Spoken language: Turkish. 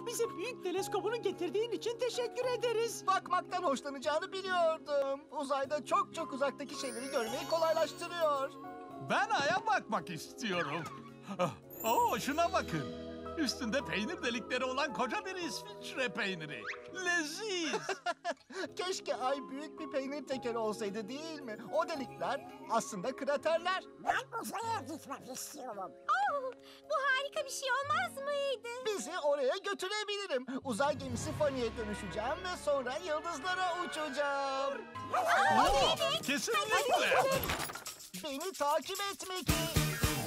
Bize büyük teleskobunu getirdiğin için teşekkür ederiz. Bakmaktan hoşlanacağını biliyordum. Uzayda çok çok uzaktaki şeyleri görmeyi kolaylaştırıyor. Ben Ay'a bakmak istiyorum. Oo, şuna bakın. Üstünde peynir delikleri olan koca bir İsviçre peyniri. Leziz. Keşke Ay büyük bir peynir tekeri olsaydı değil mi? O delikler aslında kraterler. Ben uzaya gitmek istiyorum. Bu harika bir şey olmaz mıydı? Bizi oraya götürebilirim. Uzay gemisi Fanny'e dönüşeceğim ve sonra yıldızlara uçacağım. Oo, kesinlikle. Beni takip etmek.